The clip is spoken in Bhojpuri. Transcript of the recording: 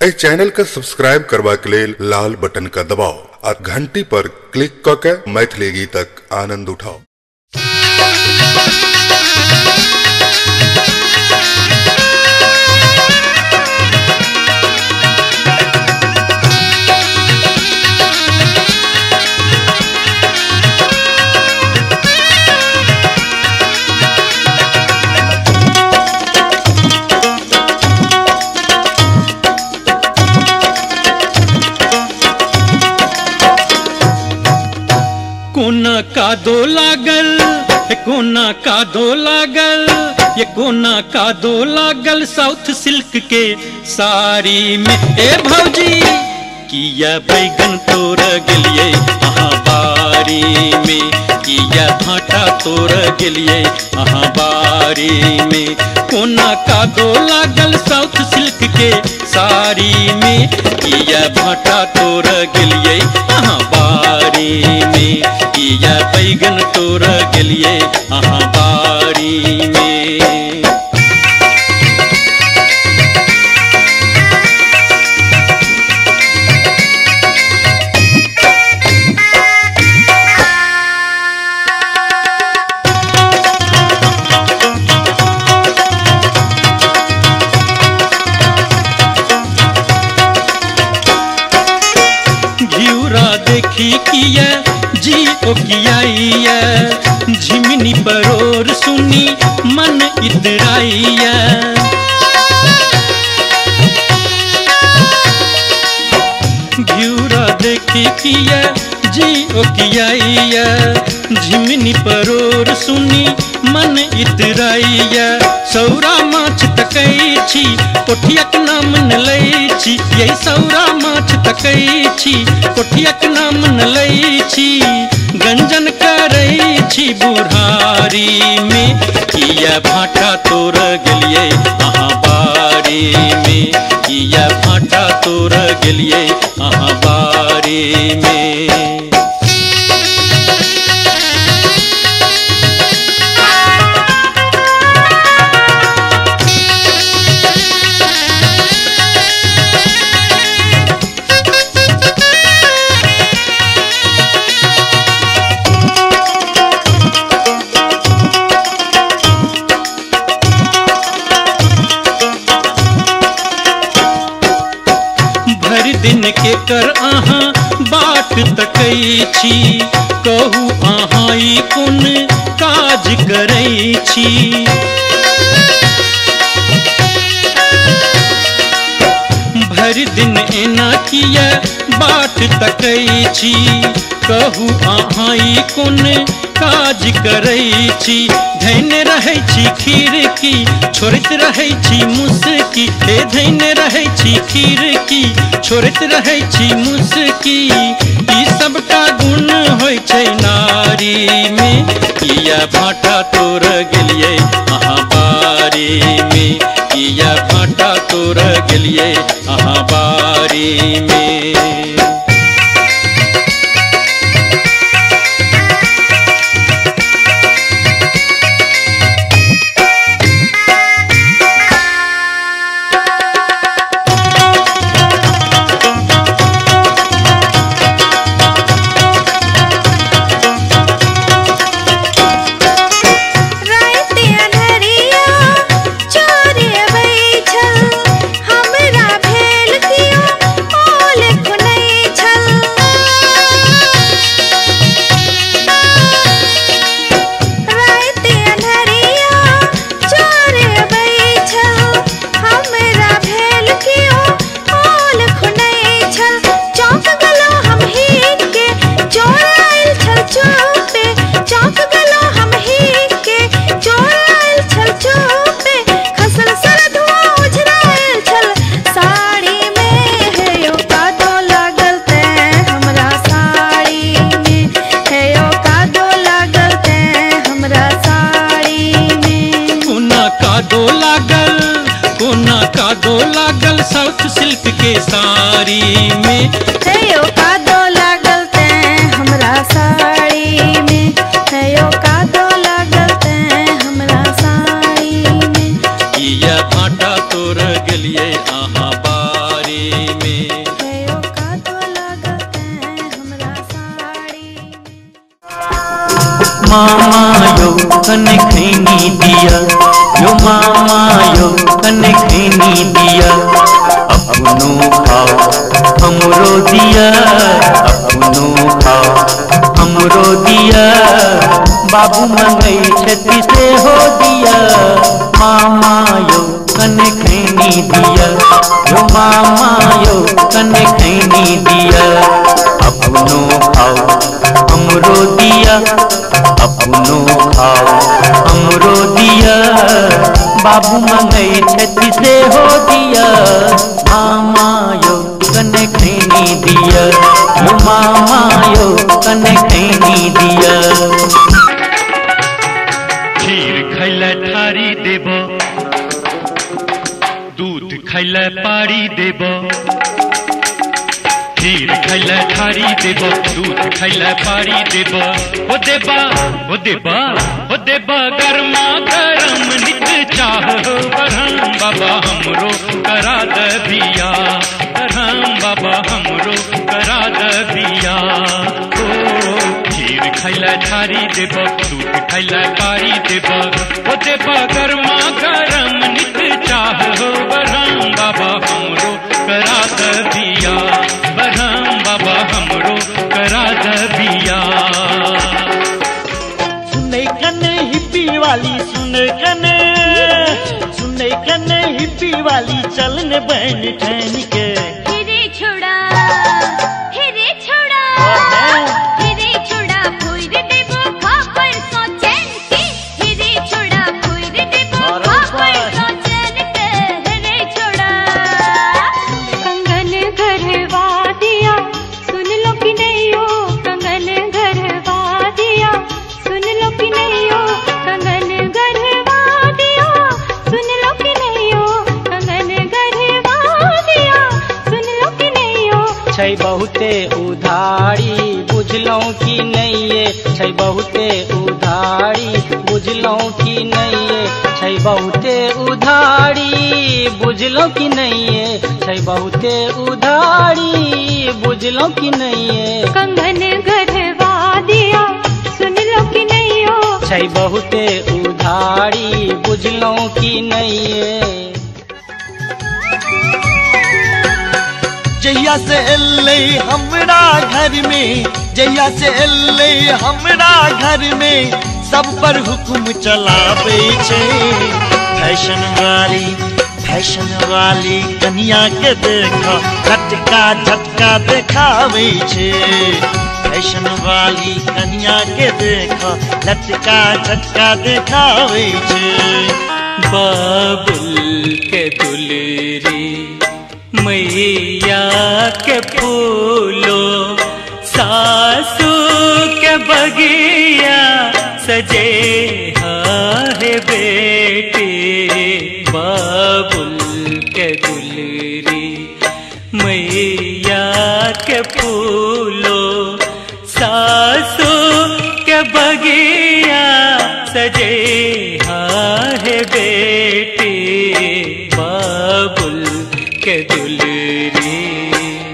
इस चैनल का सब्सक्राइब करवा के लिए लाल बटन का दबाओ और घंटी पर क्लिक करके मैथिली गीतक आनंद उठाओ। कोना का दो लागल, कोना का दो लागल, ये कोना का दो लागल साउथ सिल्क के साड़ी में। ए भौजी किया बैगन तोड़ गेलिए अहाँ बारी में, किया भाटा तोड़ गेलिए अहाँ बारी में। कोना का दो लागल साउथ सिल्क के साड़ी में, किया भाटा तोड़ गेलिए अहाँ बारी में, किया बैगन तोड़ गेलिए अहाँ बारी में। घिउरा देखी किया जी ओ किया, झिमनी परोर सुनी मन इतराइया। घिउरा देखी किया जी ओ किया, झिमनी परोर सुनी मन इतराइया। सौरा माछ तकै छी पोठियक नाम न लै छी, यही सौरा माछ तकै छी पोठियक नाम न लै छी। गंजन करै छी बुढ़ारी में, किया भाटा तोड़ गेलिए अहाँ बारी में, किया भाटा तोड़ गेलिए अहाँ बारी में। दिन के कर अहाँ बाट तकै छी, कहू अहाँ ई कोन काज करै छी। भरि दिन एना किया बाट तकै छी, कहू अहाँ ई कोन काज करै छी। धैने रहै छी खीरकी छोड़ैत रहै छी मुसकी, हे धैने रहै छी खीरकी छोड़ैत रहै छी मुसकी। ई सबटा गुण होइ छै नारी में, किया भाटा तोड़ गेलिए अहाँ बारी में, किया भाटा तोड़ गेलिए अहाँ बारी में। कोना का दो लागल साउथ सिल्क के साड़ी में, हेयो का दो लागल ते हमरा साड़ी में, हेयो का दो लागल ते हमरा साड़ी में। किया भाटा तोड़ गेलिए अहाँ बारी दिया यो मामा यो कने खैनी दिया अपनो खाओ हमरो दिया अपनो खाओ हमरो दिया बाबू मंगई छती से हो दिया मामा यो कने खैनी दिया यो मामा यो कने खैनी दिया अपनो खाओ हमरो दिया अपनो खाओ हमरो दिया बाबू मंगई छती से हो दिया मामा यो कने खैनी दिया यो मामा यो कने खैनी दिया खीर खैला ठारी देब दूध खैला पारी देब खीर खैला ठारी देब दूध खैला पारी देब हो देबा हो देबा हो देबा गरमा गरम नित चाह बरहम बाबा हमरो करा दिया बरहम बाबा हमरो करा दिया खीर खैला ठारी देब दूध खैला पारी देब हो देबा गरमा गरम नित चाह बरहम बाबा हमरो करा दिया बरहम बाबा हमरो करा दिया सुने कने हिप्पी वाली सुने कने हिप्पी वाली चलन बहन ठहन के हिरे छोड़ा हिरे छोड़ा हिरे छोड़ा फुर देबो खापर सो चैन के हिरे छोड़ा फुर देबो खापर सो चैन के हिरे छोड़ा कंगन घरवा दिया सुन लो कि नहीं हो कंगन घरवा दिया सुन लो कि नहीं हो कंगन घरवा दिया सुन लो कि नहीं हो कंगन घरवा दिया सुन लो कि नहीं हो छै बहुते उधारी बुझलो कि नहीं ये छै बहुते उधारी बुझलो कि नहीं ये छै बहुते उधारी बुझलो कि नहीं ये छै बहुते उधारी बुझलो कि नहीं ये कंगन घरवा दिया सुन लो कि नहीं हो छै बहुते उधारी बुझलो कि नहीं ये जहिया से एले हमरा घर में जहिया से एले हमरा घर में सब पर हुक्म चलावे छे फैशन वाली कन्या के देखा झटका झटका देखावे छे फैशन वाली कन्या के देखा झटका झटका देखावे छे बाबुल के दुलरी मैया के फूलो सासू के बगिया सजे है बेटी बाबुल के दुलरी मैया के फूलो सासू के बगिया सजे है बेटी बाबुल के दुलरी